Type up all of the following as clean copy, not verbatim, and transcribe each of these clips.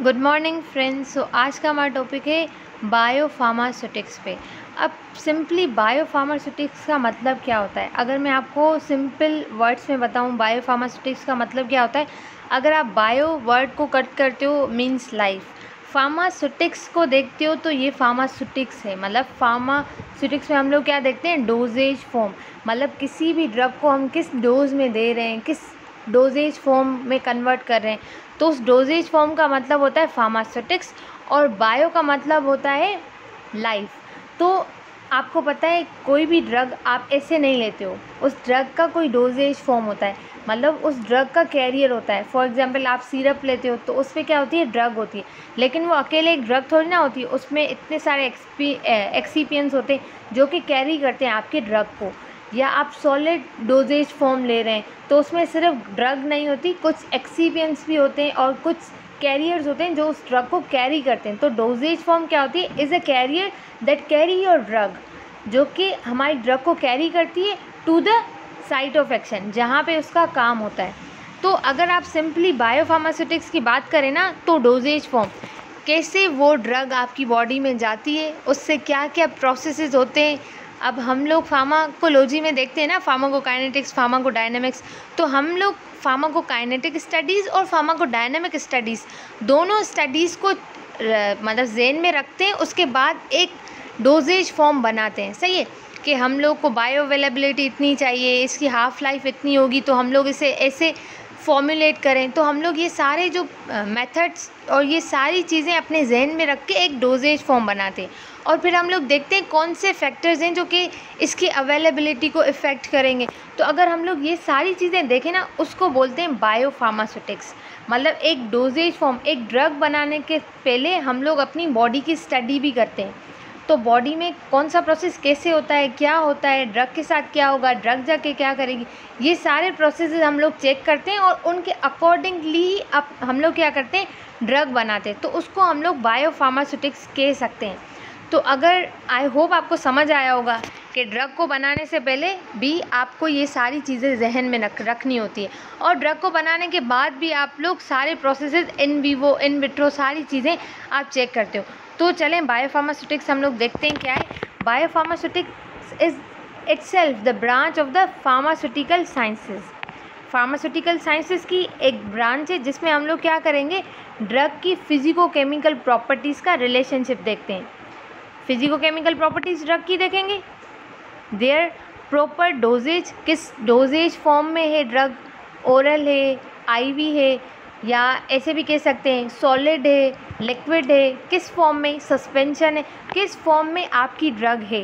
Good morning friends. आज का हमारा टॉपिक है बायोफार्मास्यूटिक्स पे। अब सिंपली बायोफार्मास्यूटिक्स का मतलब क्या होता है, अगर मैं आपको सिंपल वर्ड्स में बताऊं बायोफार्मास्यूटिक्स का मतलब क्या होता है। अगर आप बायो वर्ड को कट करते हो मींस लाइफ, फार्मास्यूटिक्स को देखते हो तो ये फार्मास्यूटिक्स है। मतलब फार्मास्यूटिक्स में हम लोग क्या देखते हैं, डोजेज फॉर्म, मतलब किसी भी ड्रग को हम किस डोज में दे रहे हैं, किस डोजेज फॉर्म में कन्वर्ट कर रहे हैं, तो उस डोजेज फॉर्म का मतलब होता है फार्मास्यूटिक्स। और बायो का मतलब होता है लाइफ। तो आपको पता है कोई भी ड्रग आप ऐसे नहीं लेते हो, उस ड्रग का कोई डोजेज फॉर्म होता है, मतलब उस ड्रग का कैरियर होता है। फॉर एग्जांपल आप सिरप लेते हो तो उस पर क्या होती है, ड्रग होती है, लेकिन वो अकेले एक ड्रग थोड़ी ना होती है, उसमें इतने सारे एक्सिपिएंट्स होते हैं जो कि कैरी करते हैं आपके ड्रग को। या आप सॉलिड डोजेज फॉर्म ले रहे हैं तो उसमें सिर्फ ड्रग नहीं होती, कुछ एक्सिपिएंट्स भी होते हैं और कुछ कैरियर्स होते हैं जो उस ड्रग को कैरी करते हैं। तो डोजेज फॉर्म क्या होती है, is a carrier that carry your drug, जो कि हमारी ड्रग को कैरी करती है to the site of action, जहाँ पे उसका काम होता है। तो अगर आप सिंपली बायोफार्मास्यूटिक्स की बात करें ना, तो डोजेज फॉर्म कैसे वो ड्रग आपकी बॉडी में जाती है, उससे क्या क्या प्रोसेसेस होते हैं। अब हम लोग फार्माकोलॉजी में देखते हैं ना, फार्माकोकाइनेटिक्स, फार्माकोडायनेमिक्स, तो हम लोग फार्माकोकाइनेटिक स्टडीज़ और फार्माकोडायनेमिक स्टडीज़ दोनों स्टडीज़ को मतलब ज़हन में रखते हैं, उसके बाद एक डोजेज फॉर्म बनाते हैं। सही है कि हम लोग को बायो अवेलेबिलिटी इतनी चाहिए, इसकी हाफ़ लाइफ इतनी होगी, तो हम लोग इसे ऐसे फॉर्मुलेट करें। तो हम लोग ये सारे जो मेथड्स और ये सारी चीज़ें अपने जहन में रख के एक डोजेज फॉर्म बनाते हैं, और फिर हम लोग देखते हैं कौन से फैक्टर्स हैं जो कि इसकी अवेलेबिलिटी को इफ़ेक्ट करेंगे। तो अगर हम लोग ये सारी चीज़ें देखें ना, उसको बोलते हैं बायोफार्मास्यूटिक्स। मतलब एक डोजेज फॉर्म, एक ड्रग बनाने के पहले हम लोग अपनी बॉडी की स्टडी भी करते हैं। तो बॉडी में कौन सा प्रोसेस कैसे होता है, क्या होता है, ड्रग के साथ क्या होगा, ड्रग जाके क्या करेगी, ये सारे प्रोसेसेस हम लोग चेक करते हैं और उनके अकॉर्डिंगली अब हम लोग क्या करते हैं, ड्रग बनाते हैं। तो उसको हम लोग बायोफार्मास्यूटिक्स कह सकते हैं। तो अगर आई होप आपको समझ आया होगा कि ड्रग को बनाने से पहले भी आपको ये सारी चीज़ें जहन में रखनी होती है, और ड्रग को बनाने के बाद भी आप लोग सारे processes in vivo in vitro सारी चीज़ें आप चेक करते हो। तो चलें बायोफार्मास्यूटिक्स हम लोग देखते हैं क्या है। Biopharmaceutics is itself the branch of the pharmaceutical sciences. Pharmaceutical sciences की एक ब्रांच है जिसमें हम लोग क्या करेंगे, ड्रग की फिजिको केमिकल प्रॉपर्टीज़ का रिलेशनशिप देखते हैं। फिजिको केमिकल प्रॉपर्टीज़ ड्रग की देखेंगे, देयर प्रॉपर डोजेज, किस डोजेज फॉर्म में है ड्रग, ओरल है, आईवी है, या ऐसे भी कह सकते हैं सॉलिड है, लिक्विड है, किस फॉर्म में, सस्पेंशन है, किस फॉर्म में आपकी ड्रग है,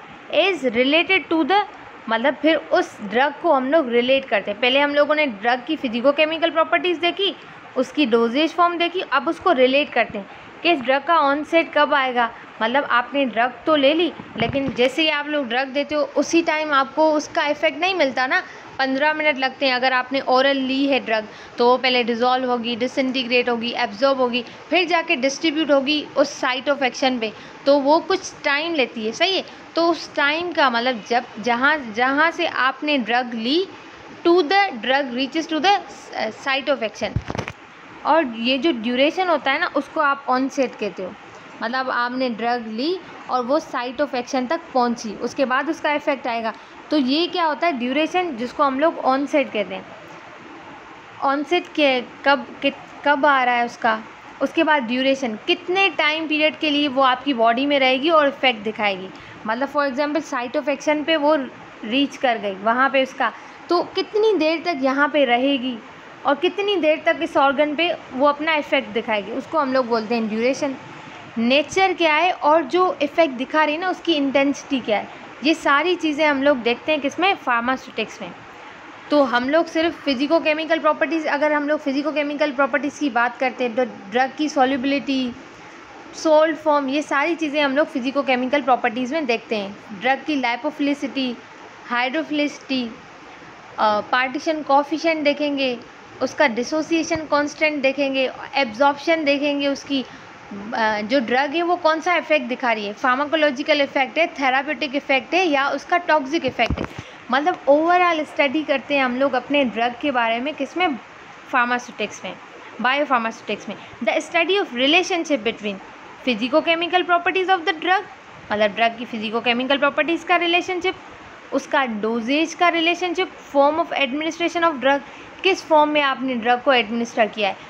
इज़ रिलेटेड टू द, मतलब फिर उस ड्रग को हम लोग रिलेट करते हैं। पहले हम लोगों ने ड्रग की फिजिको केमिकल प्रॉपर्टीज़ देखी, उसकी डोजेज फॉर्म देखी, अब उसको रिलेट करते हैं कि इस ड्रग का ऑनसेट कब आएगा। मतलब आपने ड्रग तो ले ली, लेकिन जैसे ही आप लोग ड्रग देते हो उसी टाइम आपको उसका इफ़ेक्ट नहीं मिलता ना, 15 मिनट लगते हैं। अगर आपने ओरल ली है ड्रग तो वो पहले डिज़ोल्व होगी, डिसइंटीग्रेट होगी, एब्जॉर्ब होगी, फिर जाके डिस्ट्रीब्यूट होगी उस साइट ऑफ एक्शन पे, तो वो कुछ टाइम लेती है। सही है, तो उस टाइम का मतलब जब जहाँ से आपने ड्रग ली to the drug reaches to the site of action, और ये जो ड्यूरेशन होता है ना, उसको आप ऑनसेट कहते हो। मतलब आपने ड्रग ली और वो साइट ऑफ एक्शन तक पहुंची, उसके बाद उसका इफेक्ट आएगा, तो ये क्या होता है, ड्यूरेशन, जिसको हम लोग ऑनसेट कहते हैं। ऑनसेट के कब आ रहा है उसका, उसके बाद ड्यूरेशन, कितने टाइम पीरियड के लिए वो आपकी बॉडी में रहेगी और इफेक्ट दिखाएगी। मतलब for example site of action पे वो रीच कर गई, वहाँ पे उसका, तो कितनी देर तक यहाँ पे रहेगी और कितनी देर तक इस ऑर्गन पे वो अपना इफेक्ट दिखाएगी, उसको हम लोग बोलते हैं ड्यूरेशन। नेचर क्या है और जो इफ़ेक्ट दिखा रही है ना, उसकी इंटेंसिटी क्या है, ये सारी चीज़ें हम लोग देखते हैं किसमें, फार्मास्यूटिक्स में। तो हम लोग सिर्फ फिजिको केमिकल प्रॉपर्टीज़, अगर हम लोग फिजिको केमिकल प्रॉपर्टीज़ की बात करते हैं तो ड्रग की सॉल्युबिलिटी, सोल्ड फॉर्म, ये सारी चीज़ें हम लोग फिजिको केमिकल प्रॉपर्टीज़ में देखते हैं। ड्रग की लाइपोफिलिसिटी, हाइड्रोफिलिसिटी, पार्टीशन कोफिशिएंट देखेंगे, उसका डिसोसिएशन कांस्टेंट देखेंगे, एब्जॉर्प्शन देखेंगे, उसकी जो ड्रग है वो कौन सा इफेक्ट दिखा रही है, फार्माकोलॉजिकल इफेक्ट है, थेराप्यूटिक इफेक्ट है, या उसका टॉक्सिक इफेक्ट है। मतलब ओवरऑल स्टडी करते हैं हम लोग अपने ड्रग के बारे में, किसमें, फार्मास्यूटिक्स में। बायोफार्मास्यूटिक्स में? The study of relationship between physico chemical properties of the drug, मतलब ड्रग की फिजिको-केमिकल प्रॉपर्टीज़ का रिलेशनशिप, उसका डोजेज का relationship, form of administration of drug, किस फॉर्म में आपने ड्रग को एडमिनिस्टर किया है,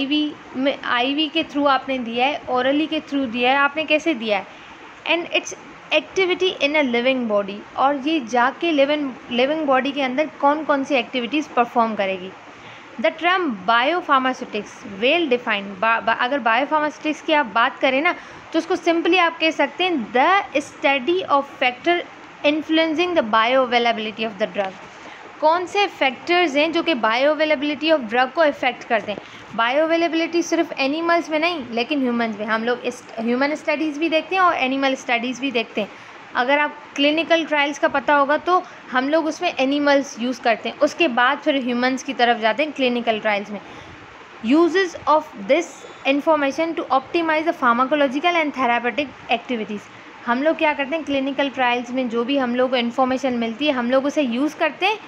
आईवी के थ्रू आपने दिया है, ओरली के थ्रू दिया है, आपने कैसे दिया है, and its activity in a living body, और ये जाके लिविंग बॉडी के अंदर कौन कौन सी एक्टिविटीज़ परफॉर्म करेगी। The term biopharmaceutics well defined, अगर बायोफार्मास्यूटिक्स की आप बात करें ना तो उसको सिंपली आप कह सकते हैं the study of factor influencing the bio availability of the drug. कौन से फैक्टर्स हैं जो कि बायो अवेलेबिलिटी ऑफ ड्रग को इफेक्ट करते हैं। बायो अवेलेबिलिटी सिर्फ एनिमल्स में नहीं लेकिन ह्यूमंस में, हम लोग ह्यूमन स्टडीज़ भी देखते हैं और एनिमल स्टडीज़ भी देखते हैं। अगर आप क्लिनिकल ट्रायल्स का पता होगा तो हम लोग उसमें एनिमल्स यूज़ करते हैं, उसके बाद फिर ह्यूमंस की तरफ जाते हैं क्लिनिकल ट्रायल्स में। Uses of this information to optimize the pharmacological and therapeutic activities, हम लोग क्या करते हैं क्लिनिकल ट्रायल्स में जो भी हम लोग को इन्फॉर्मेशन मिलती है हम लोग उसे यूज़ करते हैं।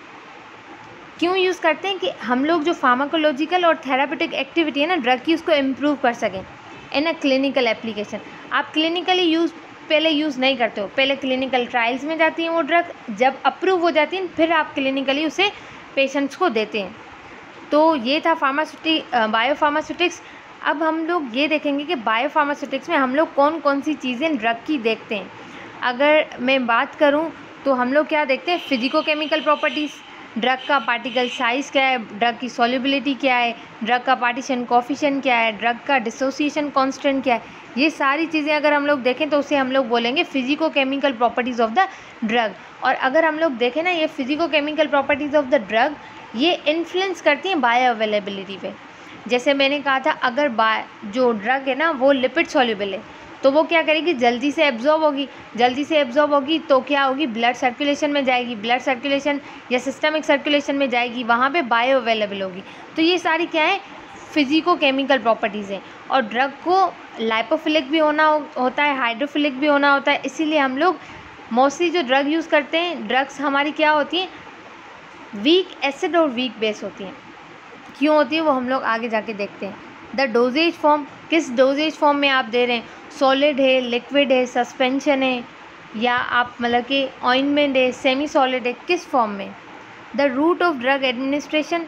क्यों यूज़ करते हैं कि हम लोग जो फार्माकोलॉजिकल और थेरापेटिक एक्टिविटी है ना ड्रग की उसको इम्प्रूव कर सकें इन अ क्लिनिकल एप्लीकेशन। आप क्लिनिकली पहले यूज़ नहीं करते हो, पहले क्लिनिकल ट्रायल्स में जाती हैं वो ड्रग, जब अप्रूव हो जाती हैं फिर आप क्लिनिकली उसे पेशेंट्स को देते हैं। तो ये था बायोफार्मास्यूटिक्स। अब हम लोग ये देखेंगे कि बायोफार्मास्यूटिक्स में हम लोग कौन कौन सी चीज़ें ड्रग की देखते हैं। अगर मैं बात करूँ तो हम लोग क्या देखते हैं, फिजिको-केमिकल प्रॉपर्टीज़, ड्रग का पार्टिकल साइज़ क्या है, ड्रग की सॉल्युबिलिटी क्या है, ड्रग का पार्टीशन कोफिशिएंट क्या है, ड्रग का डिसोसिएशन कांस्टेंट क्या है, ये सारी चीज़ें अगर हम लोग देखें तो उसे हम लोग बोलेंगे physico chemical properties of the drug. और अगर हम लोग देखें ना ये physico chemical properties of the drug ये इन्फ्लुएंस करती हैं बायो अवेलेबिलिटी पे। जैसे मैंने कहा था अगर जो ड्रग है ना वो लिपिड सॉल्युबल है तो वो क्या करेगी, जल्दी से एब्जॉर्ब होगी तो क्या होगी, ब्लड सर्कुलेशन में जाएगी, ब्लड सर्कुलेशन या सिस्टमिक सर्कुलेशन में जाएगी, वहाँ पे बायो अवेलेबल होगी। तो ये सारी क्या है, फिजिको-केमिकल प्रॉपर्टीज़ हैं। और ड्रग को लाइपोफिलिक भी होता है, हाइड्रोफिलिक भी होना होता है, इसीलिए हम लोग मोस्टली जो ड्रग यूज़ करते हैं ड्रग्स हमारी क्या होती हैं, वीक एसिड और वीक बेस होती हैं। क्यों होती है वो हम लोग आगे जाके देखते हैं। द डोजेज फॉर्म, किस डोजेज फॉर्म में आप दे रहे हैं, सॉलिड है, लिक्विड है, सस्पेंशन है, या आप मतलब कि ऑइंटमेंट है, सेमी सॉलिड है, किस फॉर्म में। The route of drug administration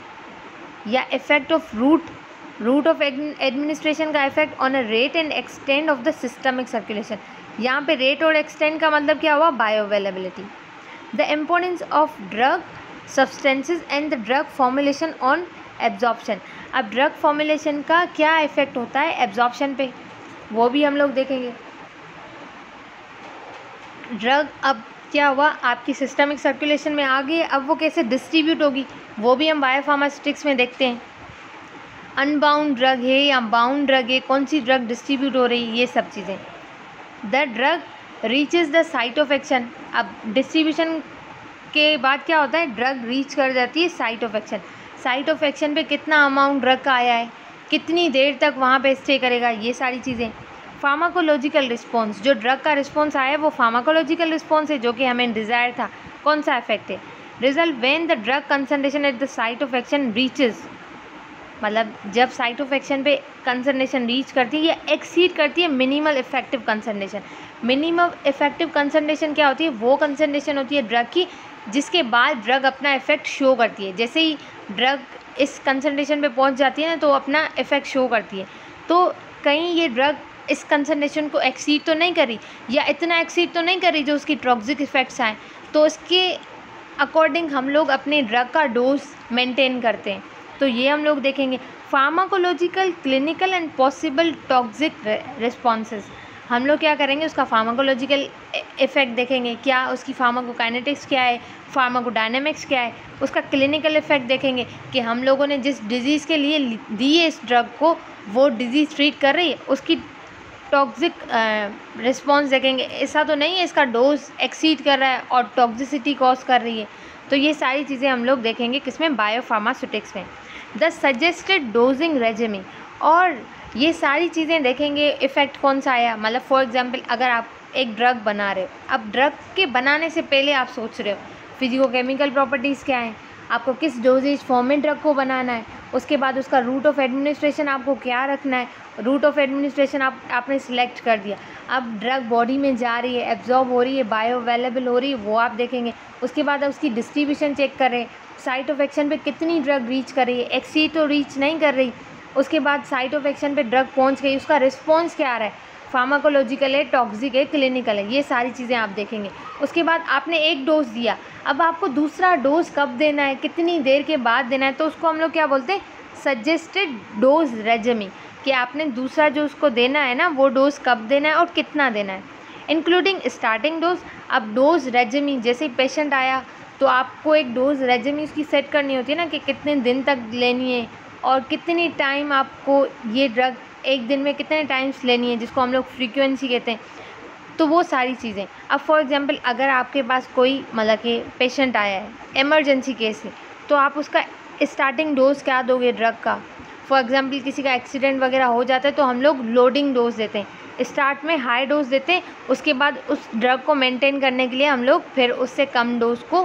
या effect of route of administration का effect on a rate and extent of the systemic circulation. यहाँ पे रेट और एक्सटेंड का मतलब क्या हुआ, bio availability. The importance of drug substances and the drug formulation on absorption. अब ड्रग फॉर्मुलेशन का क्या इफेक्ट होता है एब्जॉर्प्शन पे, वो भी हम लोग देखेंगे। ड्रग अब क्या हुआ, आपकी सिस्टमिक सर्कुलेशन में आ गई, अब वो कैसे डिस्ट्रीब्यूट होगी वो भी हम बायोफार्मास्यूटिक्स में देखते हैं। अनबाउंड ड्रग है या बाउंड ड्रग है, कौन सी ड्रग डिस्ट्रीब्यूट हो रही है, ये सब चीज़ें। The drug reaches the site of action. अब डिस्ट्रीब्यूशन के बाद क्या होता है, ड्रग रीच कर जाती है site of action. Site of action पे कितना अमाउंट ड्रग का आया है, कितनी देर तक वहाँ पे स्टे करेगा, ये सारी चीज़ें। फार्माकोलॉजिकल रिस्पॉन्स, जो ड्रग का रिस्पॉन्स आया है वो फार्माकोलॉजिकल रिस्पॉन्स है जो कि हमें डिज़ायर था, कौन सा इफेक्ट है। Result when the drug concentration at the site of action reaches, मतलब जब साइट ऑफ एक्शन पे कंसंट्रेशन रीच करती है या एक्सीड करती है minimal effective concentration. Minimum effective concentration क्या होती है, वो कंसंट्रेशन होती है ड्रग की जिसके बाद ड्रग अपना इफेक्ट शो करती है। जैसे ही ड्रग इस कंसंट्रेशन पे पहुंच जाती है ना तो अपना इफेक्ट शो करती है। तो कहीं ये ड्रग इस कंसंट्रेशन को एक्सीड तो नहीं करी या इतना एक्सीड तो नहीं करी जो उसकी टॉक्सिक इफेक्ट्स आए, तो इसके अकॉर्डिंग हम लोग अपने ड्रग का डोज मेंटेन करते हैं। तो ये हम लोग देखेंगे। Pharmacological, clinical and possible toxic responses, हम लोग क्या करेंगे, उसका फार्माकोलॉजिकल इफेक्ट देखेंगे, क्या उसकी फार्माकोकाइनेटिक्स क्या है, फार्माकोडायनेमिक्स क्या है, उसका क्लिनिकल इफेक्ट देखेंगे कि हम लोगों ने जिस डिज़ीज़ के लिए दी है इस ड्रग को वो डिज़ीज़ ट्रीट कर रही है, उसकी टॉक्सिक रिस्पॉन्स देखेंगे, ऐसा तो नहीं है इसका डोज एक्सीड कर रहा है और टॉक्सिसिटी कॉज कर रही है। तो ये सारी चीज़ें हम लोग देखेंगे किसमें, बायोफार्मास्यूटिक्स में। द सजेस्टेड डोजिंग रेजिमी, और ये सारी चीज़ें देखेंगे इफ़ेक्ट कौन सा आया। मतलब फॉर एग्जांपल अगर आप एक ड्रग बना रहे हो, अब ड्रग के बनाने से पहले आप सोच रहे हो फिजिको-केमिकल प्रॉपर्टीज़ क्या हैं, आपको किस डोजेज फॉर्म में ड्रग को बनाना है, उसके बाद उसका रूट ऑफ एडमिनिस्ट्रेशन आपको क्या रखना है। रूट ऑफ एडमिनिस्ट्रेशन आपने सिलेक्ट कर दिया, अब ड्रग बॉडी में जा रही है, एब्जॉर्ब हो रही है, बायो अवेलेबल हो रही है, वो आप देखेंगे। उसके बाद उसकी डिस्ट्रीब्यूशन चेक करें, साइट ऑफ एक्शन पे कितनी ड्रग रीच कर रही है, एक्सीड तो रीच नहीं कर रही। उसके बाद साइट ऑफ एक्शन पे ड्रग पहुंच गई, उसका रिस्पॉन्स क्या आ रहा है, फार्माकोलॉजिकल है, टॉक्सिक है, क्लिनिकल है, ये सारी चीज़ें आप देखेंगे। उसके बाद आपने एक डोज दिया, अब आपको दूसरा डोज कब देना है, कितनी देर के बाद देना है, तो उसको हम लोग क्या बोलते हैं, सजेस्टेड डोज रेजिमी, कि आपने दूसरा जो उसको देना है ना, वो डोज कब देना है और कितना देना है, इंक्लूडिंग स्टार्टिंग डोज। अब डोज रेजिमी, जैसे पेशेंट आया तो आपको एक डोज रेजिमी उसकी सेट करनी होती है ना, कि कितने दिन तक लेनी है और कितनी टाइम आपको ये ड्रग एक दिन में कितने टाइम्स लेनी है, जिसको हम लोग फ्रीक्वेंसी कहते हैं। तो वो सारी चीज़ें, अब फॉर एग्जांपल अगर आपके पास कोई मतलब कि पेशेंट आया है इमरजेंसी केस है, तो आप उसका स्टार्टिंग डोज क्या दोगे ड्रग का। फॉर एग्जांपल किसी का एक्सीडेंट वगैरह हो जाता है तो हम लोग लोडिंग डोज देते हैं, स्टार्ट में हाई डोज देते हैं, उसके बाद उस ड्रग को मेंटेन करने के लिए हम लोग फिर उससे कम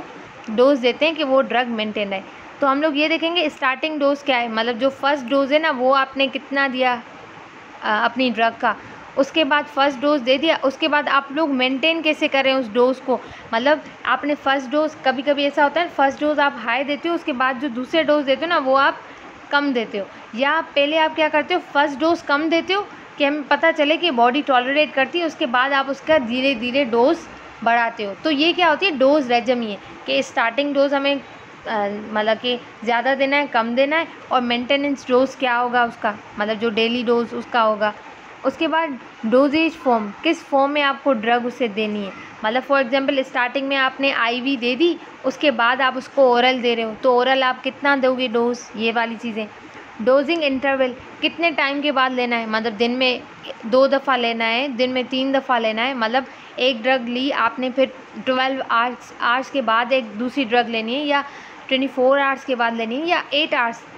डोज देते हैं कि वो ड्रग मेंटेन रहे। तो हम लोग ये देखेंगे स्टार्टिंग डोज क्या है, मतलब जो फर्स्ट डोज है ना, वो आपने कितना दिया अपनी ड्रग का। उसके बाद फर्स्ट डोज दे दिया, उसके बाद आप लोग मेंटेन कैसे करें उस डोज़ को, मतलब आपने फर्स्ट डोज, कभी कभी ऐसा होता है फर्स्ट डोज आप हाई देते हो, उसके बाद जो दूसरे डोज देते हो ना वो आप कम देते हो, या पहले आप क्या करते हो फर्स्ट डोज कम देते हो कि हमें पता चले कि बॉडी टॉलरेट करती है, उसके बाद आप उसका धीरे धीरे डोज बढ़ाते हो। तो ये क्या होती है, डोज रेजिमी है, कि स्टार्टिंग डोज हमें मतलब कि ज़्यादा देना है, कम देना है, और मेंटेनेंस डोज क्या होगा उसका, मतलब जो डेली डोज उसका होगा। उसके बाद डोजेज फॉर्म, किस फॉर्म में आपको ड्रग उसे देनी है, मतलब फॉर एग्जांपल स्टार्टिंग में आपने आईवी दे दी, उसके बाद आप उसको ओरल दे रहे हो, तो ओरल आप कितना दोगे डोज, ये वाली चीज़ें। डोजिंग इंटरवल, कितने टाइम के बाद लेना है, मतलब दिन में 2 दफ़ा लेना है, दिन में 3 दफ़ा लेना है, मतलब एक ड्रग ली आपने, फिर 12 आवर्स के बाद एक दूसरी ड्रग लेनी है, या 24 आवर्स के बाद लेनी है, या 8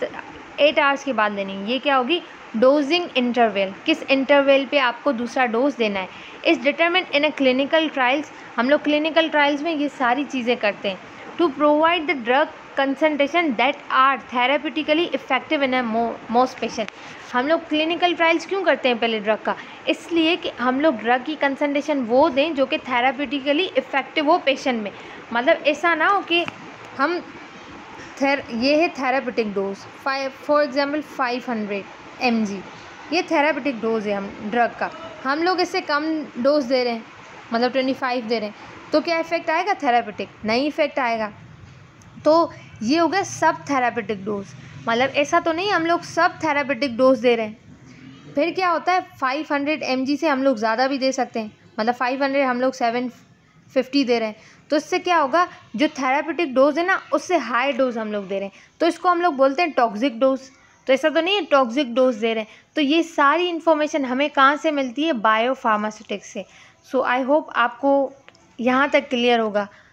आवर्स के बाद लेनी है, ये क्या होगी डोजिंग इंटरवल, किस इंटरवल पे आपको दूसरा डोज देना है। Is determine in a clinical trials, हम लोग क्लिनिकल ट्रायल्स में ये सारी चीज़ें करते हैं, to provide the drug concentration that are therapeutically effective in a most patient. हम लोग क्लिनिकल ट्रायल्स क्यों करते हैं पहले ड्रग का, इसलिए कि हम लोग ड्रग की कंसंट्रेशन वो दें जो कि थेराप्यूटिकली इफेक्टिव हो पेशेंट में, मतलब ऐसा ना हो कि हम ये है therapeutic dose for example 500 mg, ये थेराप्यूटिक डोज है हम ड्रग का, हम लोग इससे कम डोज दे रहे हैं, मतलब 25 दे रहे हैं, तो क्या इफ़ेक्ट आएगा थेराप्यूटिक, नहीं इफ़ेक्ट आएगा। तो ये हो गया सब थेराप्यूटिक डोज, मतलब ऐसा तो नहीं हम लोग सब थेराप्यूटिक डोज दे रहे हैं। फिर क्या होता है 500 mg से हम लोग ज़्यादा भी दे सकते हैं, मतलब 500 हम लोग 750 दे रहे हैं, तो इससे क्या होगा जो थेराप्यूटिक डोज है ना उससे हाई डोज हम लोग दे रहे हैं, तो इसको हम लोग बोलते हैं टॉक्सिक डोज। तो ऐसा तो नहीं है टॉक्सिक डोज दे रहे हैं। तो ये सारी इन्फॉर्मेशन हमें कहाँ से मिलती है, बायो फार्मास्यूटिक्स से। सो आई होप आपको यहाँ तक क्लियर होगा।